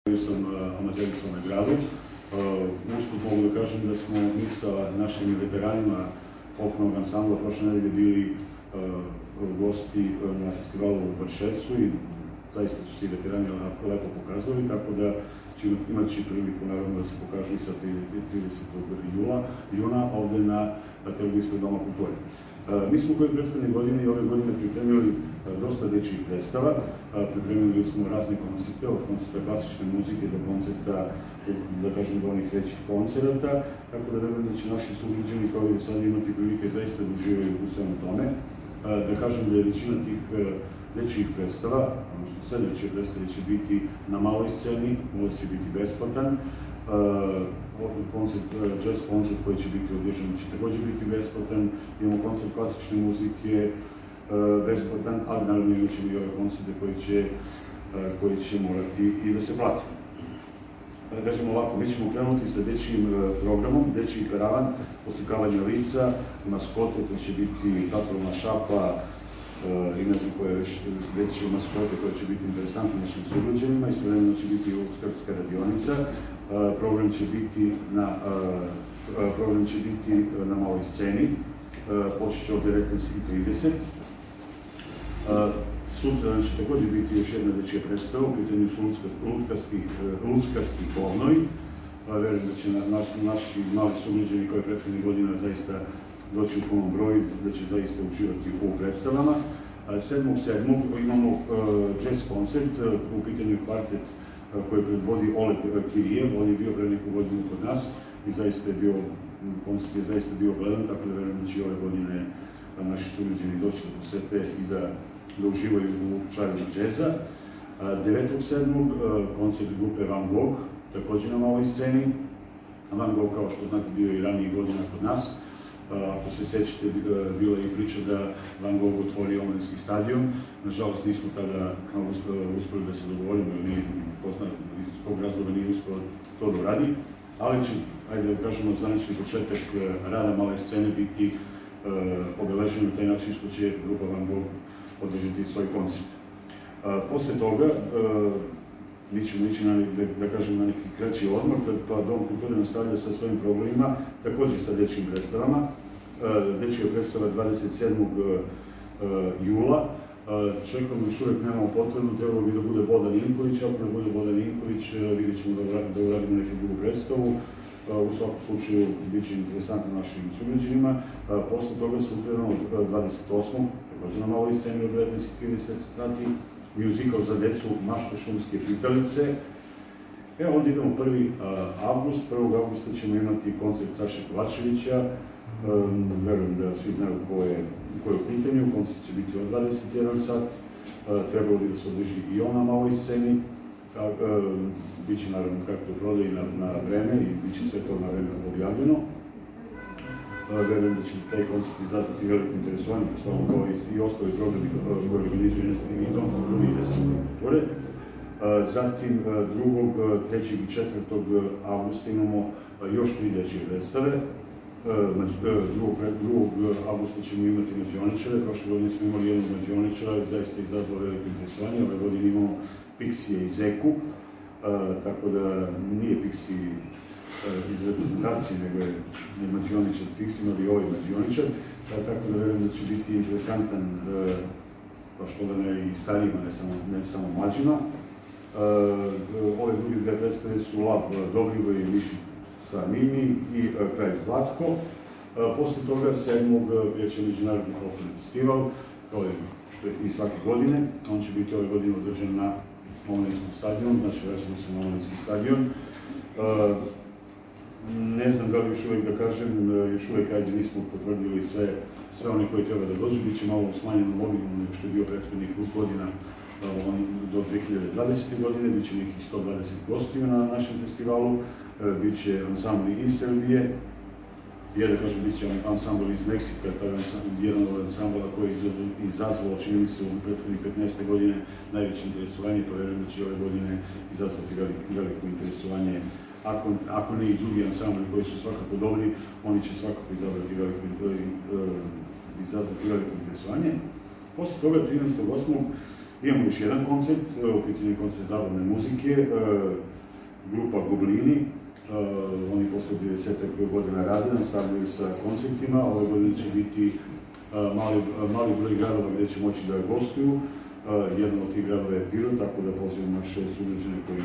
Sam amater u svome gradu. Usput mogu da kažem da smo mi sa našim veteranima folklonog ansambla prošle nedelje bili gosti na festivalu u Vrševcu i zaista su svi veterani lepo pokazali, tako da će imati priliku naravno da se pokažu i sa 30. juna ovde na trgu ispred Doma kulture. Mi smo koje prethodne godine i ove godine pripremili dosta dečjih predstava. Pripremili smo razne koncerte, od koncerta klasične muzike do koncerta, da kažem, do onih većih koncerata, tako da verujem da će naši sugrađani kao i do sada imati prilike zaista da uživaju u svemu tome. Da kažem da je većina tih dečjih predstava, odnosno sve dečje predstave će biti na maloj sceni, može će biti besplatan. Jazz koncert koji će biti održan će takođe biti besplatan, imamo koncert klasične muzike besplatan, ali naravno imat ćemo i ove koncerte koji će morati i da se plati. Da kažemo ovako, mi ćemo krenuti sa dečjim programom, dečji karavan, poslikavanje lica, maskote, to će biti Tatrovna šapa i ne znam koje već maskote koje će biti interesantne našim sugrađanima, istovremeno će biti i Uskrska radionica. Program će biti na maloj sceni, počeće od 19:30. Sutra će takođe biti još jedna dečja predstava, u pitanju su luckasti klovnovi. Verujem da će naši mali sugrađani koje prethodnih godina zaista doći u punom broju, da će zaista uživati u predstavama. 7.7. imamo jazz koncert, u pitanju kvartet koji predvodi Oleg Kirijev, on je bio pre neku godinu kod nas i koncert je zaista bio gledan, tako da verujem da će ove godine naši sugrađani doći da posete i da uživaju u čarima džeza. 9.7. koncert grupe Van Gogh, takođe na maloj sceni. Van Gogh, kao što znate, bio je i ranijih godina kod nas. Ako se sećate, bila je i priča da Van Gogh otvori omladinski stadion. Nažalost, nismo tada uspeli da se dogovorimo, jer iz kog razloga nije uspelo to da uradi. Ali će, ajde da kažemo, zvanični početak rada male scene biti obeležen na taj način što će grupa Van Gogh održati svoj koncert. Posle toga, mi ćemo ići da kažem na neki kraći odmor, pa Dom kulture nastavlja sa svojim programima, takođe sa dečjim predstavama. Dečja predstava 27. jula. Čekamo, još uvek nemamo potvrdu, trebalo bi da bude Bodan Ninković, ako ne bude Bodan Ninković, vidjet ćemo da uradimo neku drugu predstavu. U svakom slučaju, bit će interesantno našim sugrađanima. Posle toga sutra od 28. takođe na maloj sceni od 19:30 sati, mjuzikal za decu Mašta šumske pitalice. Onda idemo 1. avgust. 1. avgusta ćemo imati koncert Saše Kovačevića. Verujem da svi znaju ko je u pitanju. Koncert će biti od 21 sat. Trebalo bi da se održi i on na maloj sceni. Biće naravno kako prodaj na vreme i biće sve to na vreme objavljeno. Verujem da će taj koncert izazvati veliko interesovanje, postavljamo kao i ostali programi koji organizuju i Dom kulture i Desanje kulture. Zatim 2., 3. i 4. avgusta imamo još 3 dečje predstave. 2. avgusta ćemo imati mađioničare, prošle godine smo imali jednog mađioničara, zaista izazvao veliko interesovanje, ove godine imamo Pixije i Zeku, tako da nije Pixije iz reprezentacije, nego je mađioničar Pixima, ali i ovaj mađioničar, tako da verujem da će biti interesantan, baš to da ne i starijima, ne samo mlađima. Ove druge dve predstave su Lav Dobrivo i Mišica Mimi i Kralj Zlatko. Posle toga 7. kreće Međunarodni folklorni festival, kao što je i svake godine. On će biti ove godine održan na omladinskom stadionu, znači vraćamo se na omladinski stadion. Ne znam da li još uvek da kažem, još uvek ajde nismo potvrdili sve one koji treba da dođu, bit će malo u smanjenom obimu nego što je bio prethodnih godina do 2020. godine, bit će nekih 120 gostiju na našem festivalu, bit će ansambli iz Srbije, da kažem, bit će ansambl iz Meksika, to je jedan od ansambla koji je izazvao, čini mi se, u prethodnih 15. godine najveće interesovanje, pa verujem da će ove godine izazvati veliko interesovanje. Ako ne i drugi ansambli koji su svakako dobri, oni će svakako izazvati veliko interesovanje. Posle toga, 13.8. imamo još jedan koncert, u pitanju koncert zabavne muzike, grupa Goblini. Oni posle 30 godina rade, nastavljaju sa koncertima. Ove godine će biti mali broj gradova gde će moći da gostuju. Jedan od tih gradova je Pirot, tako da pozivam naše sugrađane koji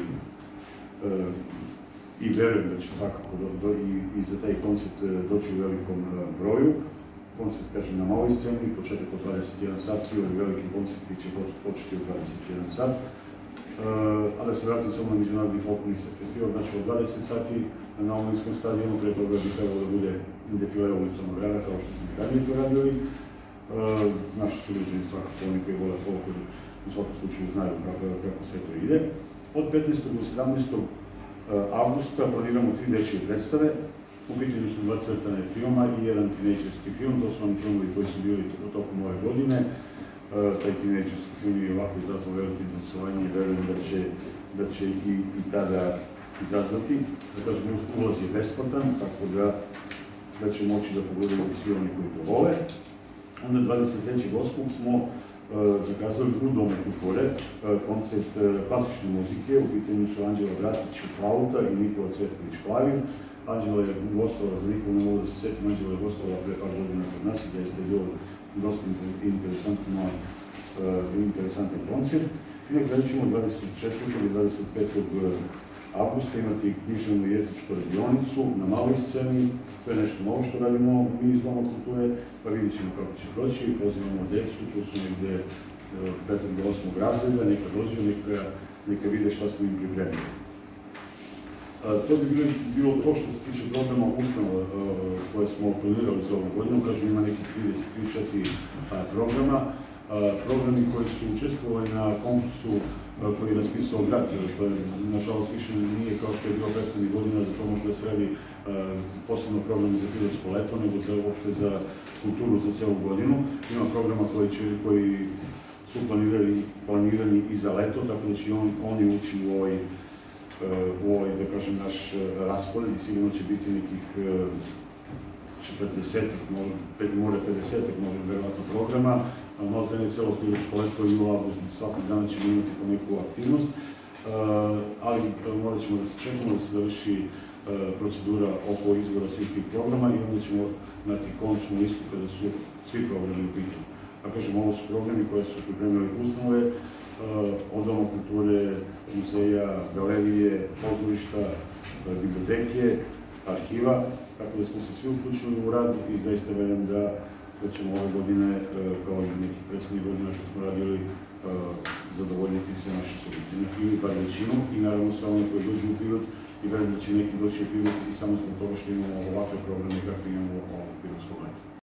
i verujem da će svakako i za taj koncert doći u velikom broju. Koncert, kažem, na maloj sceni, početak od 21 sat, svi ovi veliki koncerti će početi u 21 sat. A da se vratim samo na Međunarodni folklorni festival, znači od 20 sati na Omlinskom stadionu, pre toga bi trebalo da bude defile ulicama grada, kao što smo i ranije to radili. Naši sugrađani, svakako oni koji vole folklor, u svakom slučaju znaju kako sve to ide. Od 15. do 17. avgusta planiramo 3 dečije predstave. U pitanju su 2 crtane filma i jedan tinejdžerski film. To su oni filmovi koji su bili tokom ove godine. Taj tinejdžerski film je ovako izazvao veliko interesovanje i verujem da će i tada izazvati. Da kažem, ulaz je besplatan, tako da će moći da pogledaju svi oni koji to vole. Onda 23.8. smo zakazali u Domu kulture koncert klasične muzike. U pitanju su Anđela Bratić flauta i Nikola Cvetković klavir. Anđela je gostovala, za nikog ne mogu da se setim, Anđela je gostovala pre par godina kod nas i zaista je bilo dosta interesantan koncert. I na kraju ćemo 24. i 25. avgusta imati književnu jezičku radionicu na maloj sceni. To je nešto novo što radimo mi iz Doma kulture, pa vidjet ćemo kako će proći. Pozivamo decu, tu su negde 5. do 8. razreda, neka dođu, neka vide šta smo im pripremili. To bi bilo to što se tiče programa ustanova koje smo planirali za ovu godinu. Kažem, ima nekih 33-4 programa. Programi koji su učestvovali na konkursu koji je raspisao grad, to je, nažalost, više nije kao što je bilo prethodnih godina, da to može da se radi posebno program za pilotsko leto, nego uopšte za kulturu za celu godinu. Ima programa koji su planirani i za leto, tako da će oni ući u ovaj, da kažem, naš raspored i sigurno će biti nekih 40-ak, možda 50-ak, možda verovatno programa. Možda ne celo pilotsko leto i u avgustu, svakog dana ćemo imati po neku aktivnost, ali morat ćemo da se čekamo da se završi procedura oko izbora svih tih programa i onda ćemo imati konačnu listu kada su svi programi u pitanju. A kažem, ovo su programi koje su pripremili ustanove, od Doma kulture, muzeja, galerije, pozorišta, biblioteke, arhiva, tako da smo se svi uključili u rad i zaista verujem da ćemo ove godine, kao i nekih prethodnih godina što smo radili, zadovoljiti sve naše sugrađane ili bar većinu i naravno sve one koji dođu u Pirot i verujem da će neki doći u Pirot i samo zbog toga što imamo ovakve programe kakve imamo u Pirotskog leta.